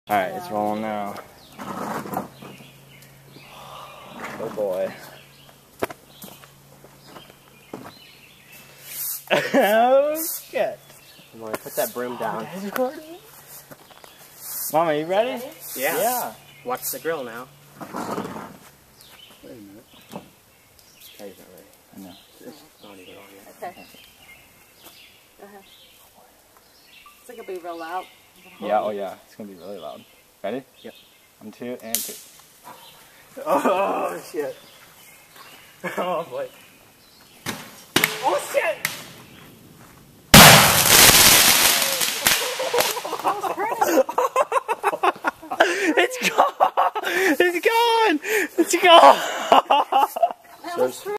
Alright, it's rolling now. Oh boy. Oh shit. I'm gonna put that broom down. Mama, you ready? Yeah. Yeah. Watch the grill now. Wait a minute. Oh, he's not ready. I know. It's not even on yet. Okay. Go ahead. It's gonna be real loud. Yeah, oh yeah. It's gonna be really loud. Ready? Yep. 1, 2, and 2. Oh shit. Oh boy. Oh shit! It's gone! It's gone! It's gone!